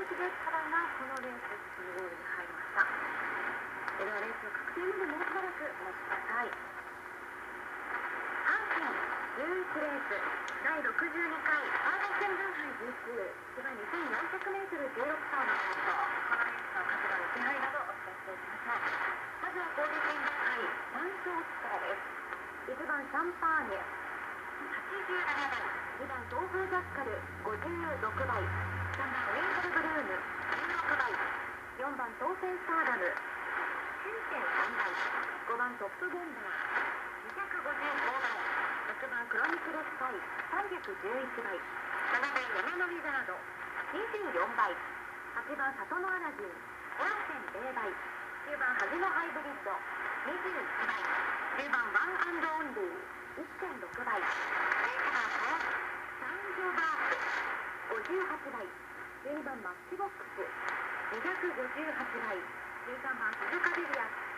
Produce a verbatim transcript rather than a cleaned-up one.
いちですからがこのレースにゴールに入りました。ではレースの確定までもうしばらくお待ちください。阪神じゅういちレースだいろくじゅうにかいパーライセンブン杯 ジーツー 芝 にせんよんひゃくメートルじゅうろく歳の放送。このレースの各馬の手配などお伝えしておきましょう。まずは神戸戦杯さん勝からです。いちばんシャンパーニュ、はちじゅうななばい、にばん東風ジャッカルごじゅうろくばい、さんばんウィンカルブルームじゅうろくばい、よんばん当選スターダム きゅうてんさんばい、ごばんトップボンバーにひゃくごじゅうごばい、ろくばんクロニクルスカイさんびゃくじゅういちばい、ななばん山のウィザードにじゅうよんばい、はちばん里のアラジンごてんゼロばい、きゅうばん恥のハイブリッドにじゅういちばい、じゅうばんワンアンドオンリー いってんろくばい、じゅういちばんサンジョバースごじゅうはちばい、じゅうにばんマッチボックスにひゃくごじゅうはちばい、じゅうさんばん鈴鹿デリアス